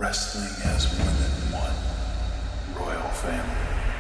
Wrestling has more than one royal family.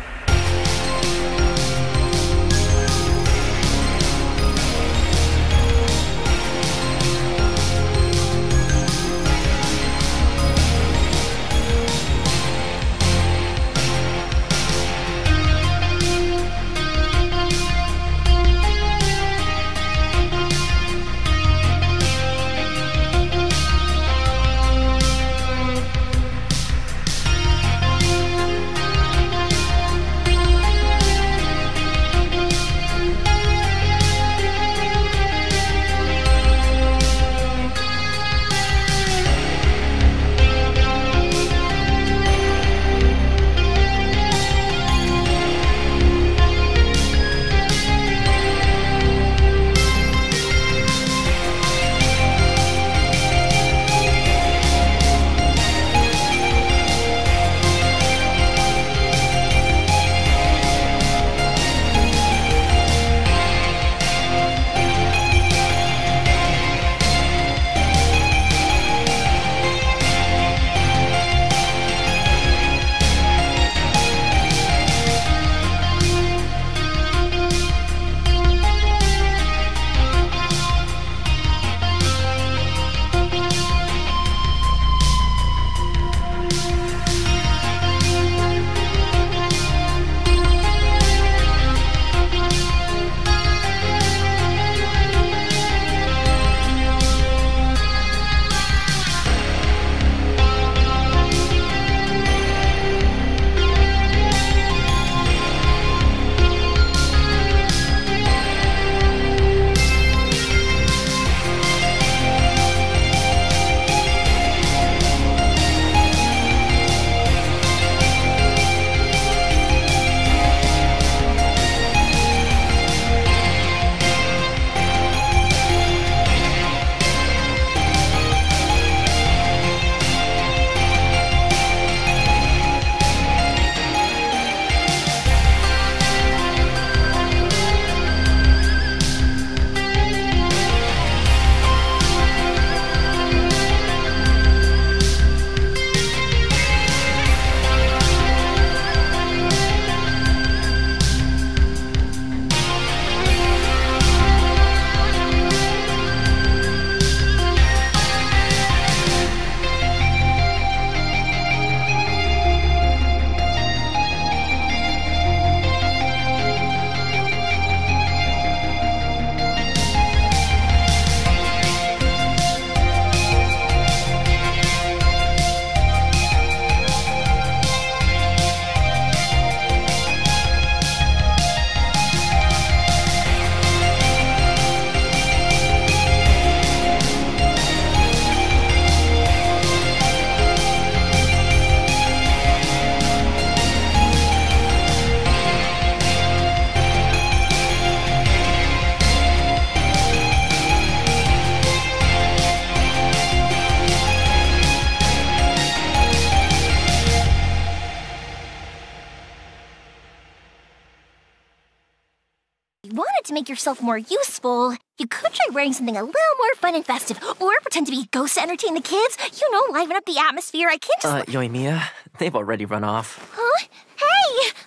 Wanted to make yourself more useful, you could try wearing something a little more fun and festive, or pretend to be a ghost to entertain the kids. You know, liven up the atmosphere. I can't just... Yoimiya, they've already run off. Huh? Hey!